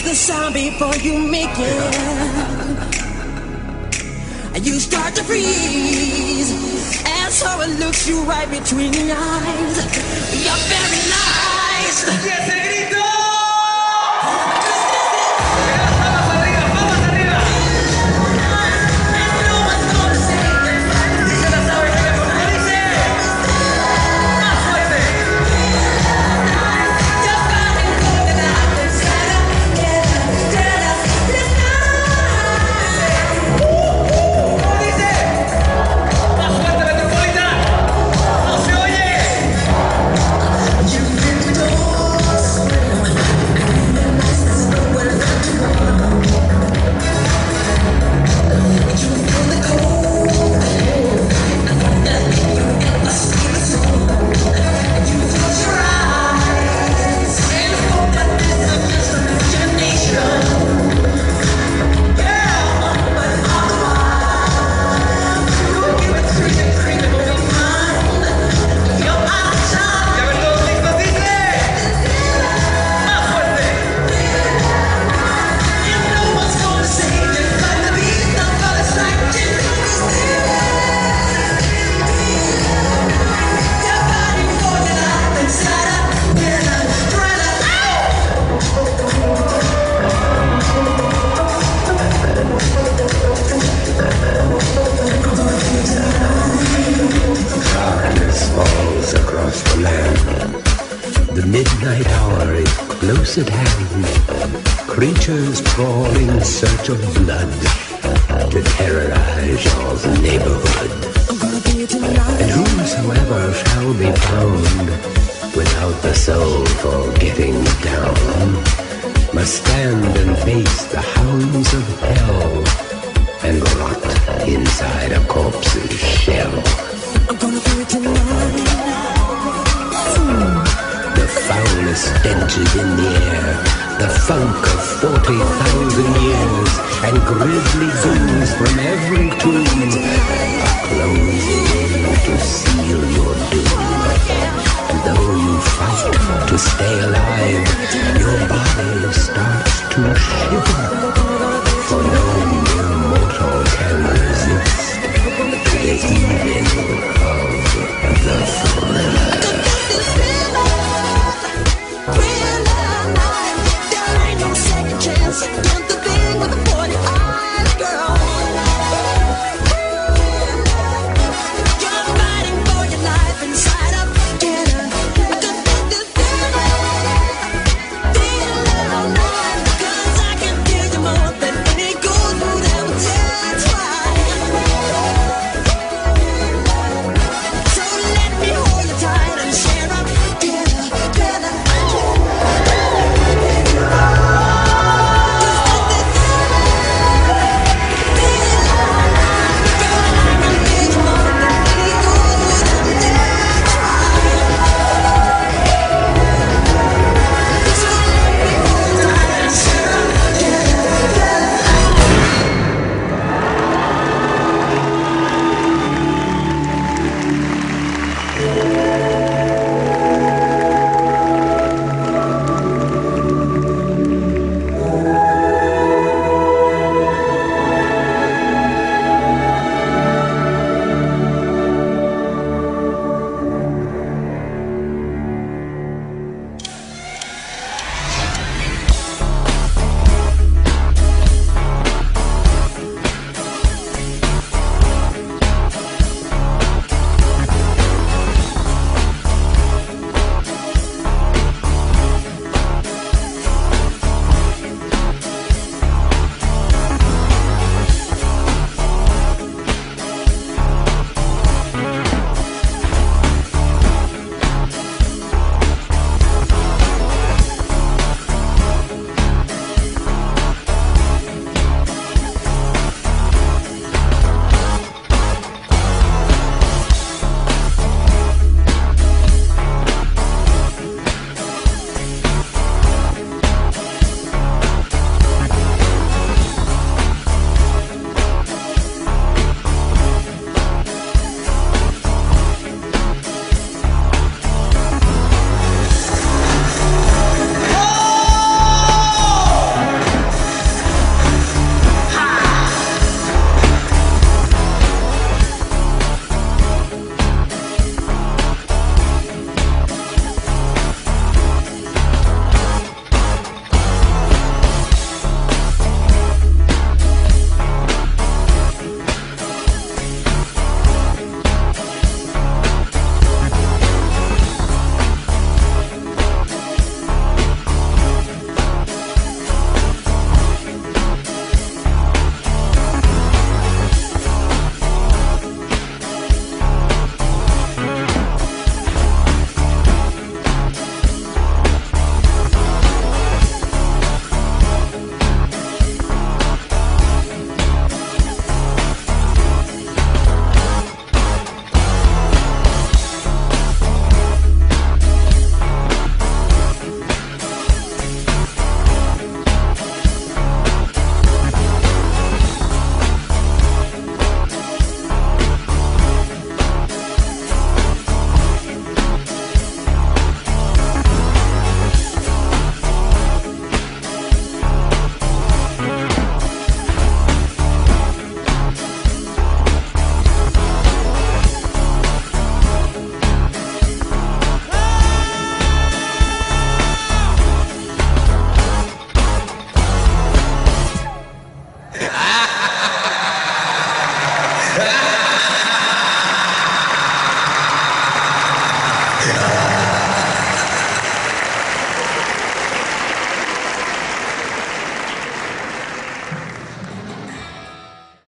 the sound before you make it. You start to freeze, and so it looks you right between the eyes. You're very nice. ¡Y ese grito! At hand, creatures crawl in search of blood to terrorize your neighborhood. And whosoever shall be found without the soul for getting down must stand and face the hounds of hell and rot inside a corpse's shell. I'm gonna do it tonight. The foulest stench is in the air, the funk of 40,000 years, and grisly goons from every tomb are closing in to see